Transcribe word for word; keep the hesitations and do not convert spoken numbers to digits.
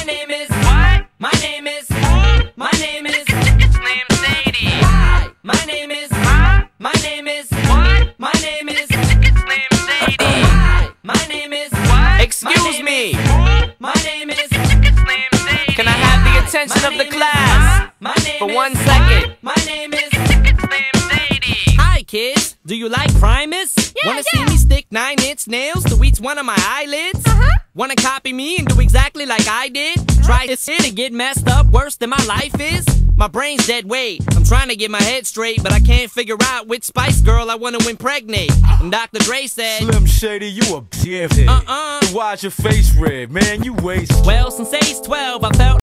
name is what? My name is my name is It's named Sadie. Hi. My name is Huh? my name is What? My name is It's named Sadie. Hi. My name is What? Excuse me. My name is It's named Sadie. Can I have the attention of the class My name for is one second? My name is It's named Sadie. Hi kids, do you like Primus? Yeah, Wanna yeah. see me stick nine inch nails to each one of my eyelids? Uh-huh. Wanna copy me and do exactly like I did? Try this shit and get messed up worse than my life is? My brain's dead weight. I'm trying to get my head straight, but I can't figure out which Spice Girl I wanna impregnate. And Doctor Dre said, Slim Shady, you a dickhead. Uh-uh. Why's your face red, man? You waste. well, since age twelve, I felt